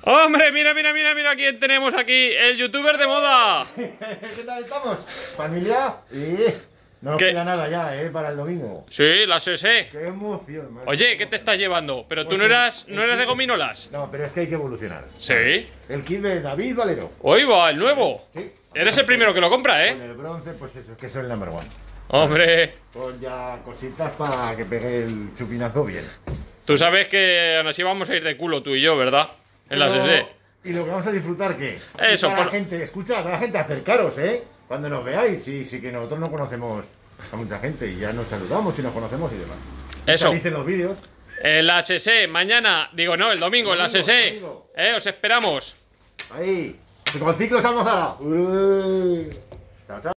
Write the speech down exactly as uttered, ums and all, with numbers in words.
¡Hombre, mira, mira, mira, mira quién tenemos aquí! ¡El youtuber de moda! ¿Qué tal estamos? ¿Familia? Y no nos ¿Qué? queda nada ya, ¿eh? Para el domingo. Sí, las S. ¡Qué emoción! madre. Oye, ¿qué te estás llevando? ¿Pero tú Pues no el- eras, el no eras de kit- gominolas? No, pero es que hay que evolucionar. Sí. El kit de David Valero. Hoy va, el nuevo. Sí. Eres el primero que lo compra, Con ¿eh? el bronce, pues eso, es que soy el number one. Hombre, Con ya cositas para que pegue el chupinazo bien. tú sabes que aún así vamos a ir de culo tú y yo, ¿verdad? En las Pero- S. ¿Y lo que vamos a disfrutar qué? Eso, Para la por- gente, escucha, a la gente acercaros, ¿eh? Cuando nos veáis, sí, sí que nosotros no conocemos a mucha gente y ya nos saludamos y nos conocemos y demás. Eso. Salís en los vídeos. En las S, mañana, digo no, el domingo, en las Domingo, S. domingo. Eh, os esperamos. Ahí. Con ciclos Almazara. Uy. Chao, chao.